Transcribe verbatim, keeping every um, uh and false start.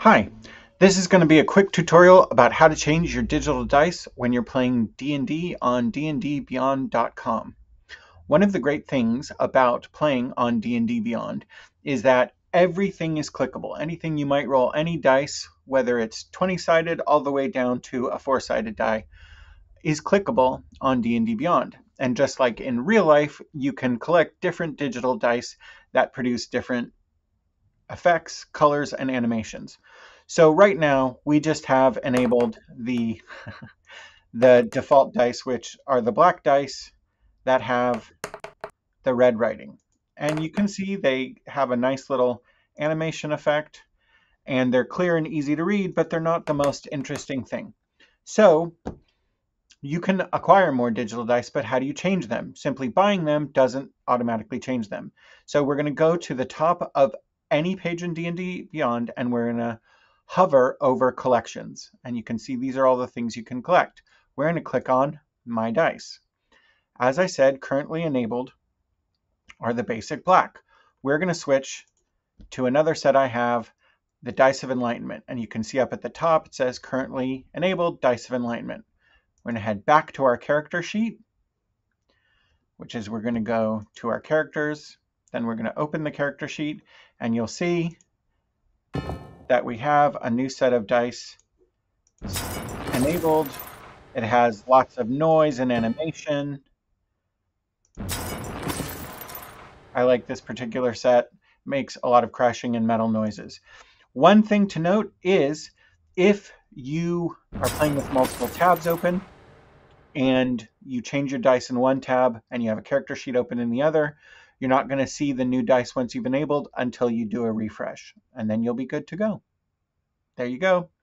Hi, this is going to be a quick tutorial about how to change your digital dice when you're playing D and D on D and D Beyond dot com. One of the great things about playing on D and D Beyond is that everything is clickable. Anything you might roll, any dice, whether it's twenty-sided all the way down to a four-sided die, is clickable on D and D Beyond. And just like in real life, you can collect different digital dice that produce different effects, colors, and animations. So right now we just have enabled the the default dice, which are the black dice that have the red writing. And you can see they have a nice little animation effect, and they're clear and easy to read, but they're not the most interesting thing. So you can acquire more digital dice, but how do you change them? Simply buying them doesn't automatically change them. So we're going to go to the top of any page in D and D Beyond, and we're going to hover over collections. And you can see these are all the things you can collect. We're going to click on My Dice. As I said, currently enabled are the basic black. We're going to switch to another set I have, the Dice of Enlightenment. And you can see up at the top, it says currently enabled Dice of Enlightenment. We're going to head back to our character sheet, which is we're going to go to our characters. Then we're going to open the character sheet, and you'll see that we have a new set of dice enabled. It has lots of noise and animation. I like this particular set. It makes a lot of crashing and metal noises. One thing to note is if you are playing with multiple tabs open and you change your dice in one tab and you have a character sheet open in the other, you're not going to see the new dice once you've enabled until you do a refresh, and then you'll be good to go. There you go.